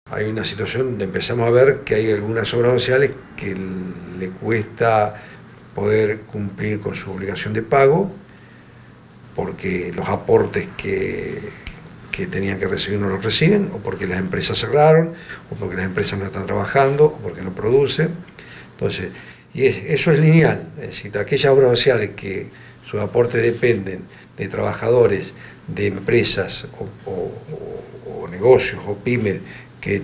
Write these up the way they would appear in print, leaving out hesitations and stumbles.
Hay una situación donde empezamos a ver que hay algunas obras sociales que le cuesta poder cumplir con su obligación de pago porque los aportes que tenían que recibir no los reciben, o porque las empresas cerraron, o porque las empresas no están trabajando, o porque no producen. Entonces, eso es lineal, es decir, aquellas obras sociales que sus aportes dependen de trabajadores, de empresas o negocios o pymes que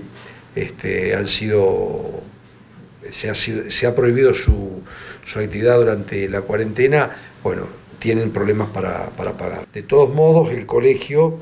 se ha prohibido su actividad durante la cuarentena, bueno, tienen problemas para pagar. De todos modos, el colegio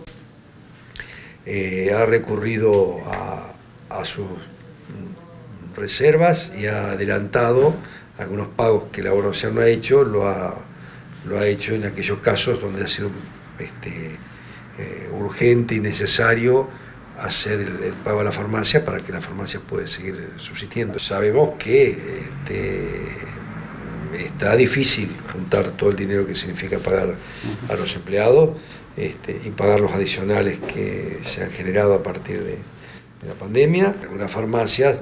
ha recurrido a sus reservas y ha adelantado algunos pagos que la obra social no ha hecho, lo ha hecho en aquellos casos donde ha sido urgente y necesario hacer el pago a la farmacia para que la farmacia pueda seguir subsistiendo. Sabemos que está difícil juntar todo el dinero que significa pagar a los empleados y pagar los adicionales que se han generado a partir de la pandemia. Algunas farmacias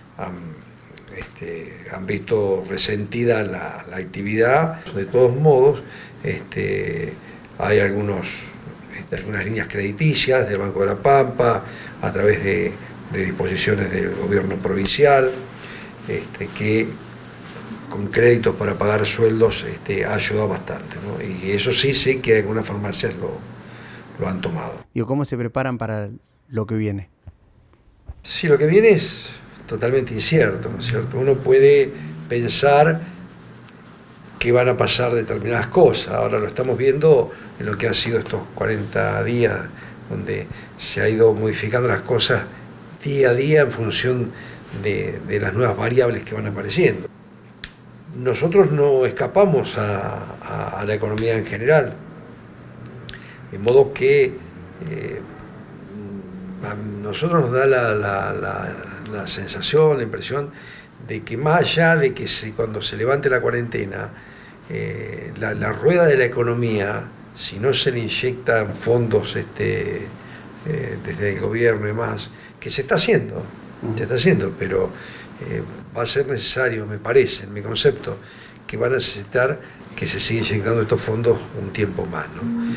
han visto resentida la actividad. De todos modos, hay algunas líneas crediticias del Banco de la Pampa, a través de disposiciones del gobierno provincial, que con créditos para pagar sueldos ha ayudado bastante, ¿no? Y eso sí sé que algunas farmacias lo han tomado. ¿Y cómo se preparan para lo que viene? Sí, lo que viene es totalmente incierto, ¿no es cierto? Uno puede pensar que van a pasar determinadas cosas. Ahora lo estamos viendo en lo que han sido estos 40 días, donde se ha ido modificando las cosas día a día en función de las nuevas variables que van apareciendo. Nosotros no escapamos a la economía en general, de modo que a nosotros nos da la sensación, la impresión de que más allá de que cuando se levante la cuarentena, la rueda de la economía, si no se le inyectan fondos desde el gobierno y demás, que se está haciendo, pero va a ser necesario, me parece, en mi concepto, que van a necesitar que se siga inyectando estos fondos un tiempo más, ¿no?